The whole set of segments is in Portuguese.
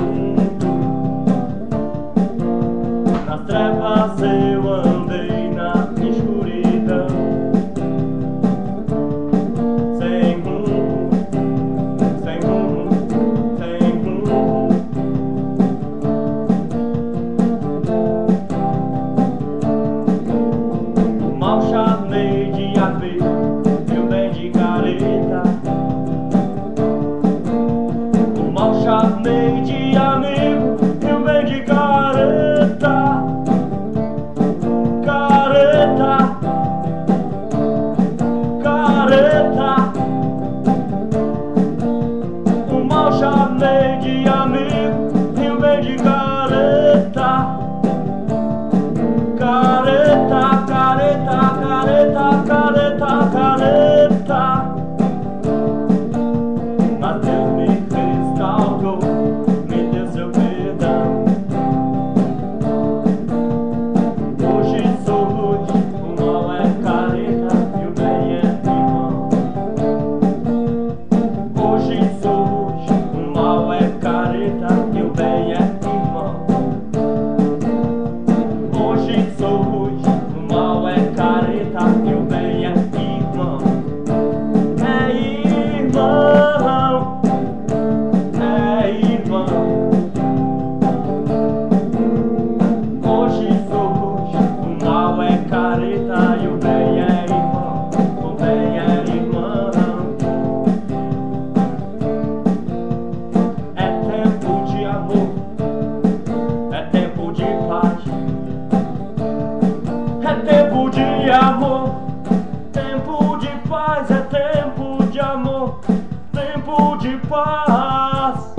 mundo. Nas trevas eu andei na escuridão, sem rumo, sem rumo, sem rumo. O mal chamei de aveiro e o bem de careta. O mal chamei de amigo e o bem de careta. Careta, careta. O mal chamei de amigo e o bem de careta. Careta, careta, careta, careta, careta. Mas Deus me restaurou, me deu seu perdão. Hoje sou luz, o mal é careta e o bem é irmão. Hoje sou luz, o mal é careta e o bem é irmão. Hoje sou luz, o mal é careta e o bem é irmão. É irmão, é irmão. Hoje sou luz, o mal é careta e o bem é irmão. O bem é irmão. É tempo de amor, é tempo de paz. É tempo de amor, tempo de paz. É tempo de amor, tempo de paz.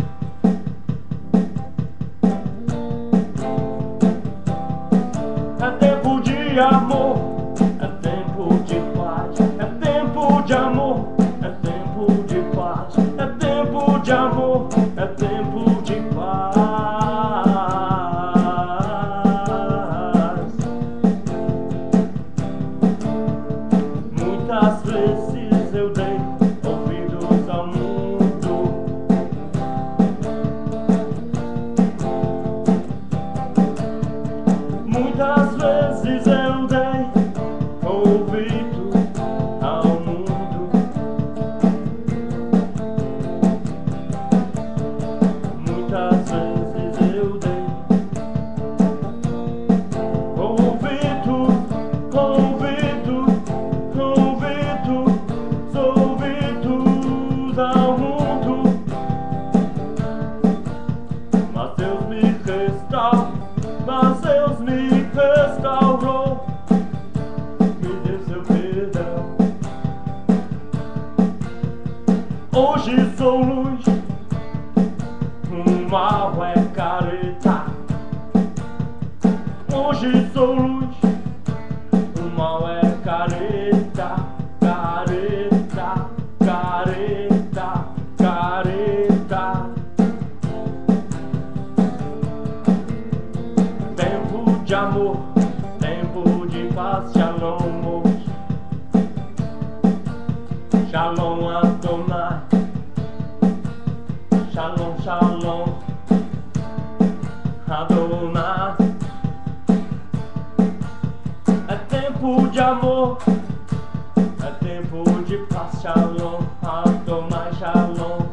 É tempo de amor, é tempo de paz. É tempo de amor, é tempo de paz. É tempo de amor, é tempo de paz. Muitas vezes eu dei ouvidos ao mundo. Muitas vezes eu dei ouvido ao mundo. Muitas vezes eu dei ouvido, ouvidos ao mundo. Mas Deus me restaurou, mas Deus me restaurou, me deu seu perdão. Hoje sou luz, o mal é careta. Hoje sou luz, o mal é careta. Careta, careta, careta. Tempo de amor, tempo de paz. Shalom, moço. Shalom, Adonai. Shalom, shalom, Adonai. É tempo de amor, é tempo de paz. Shalom, Adonai, shalom.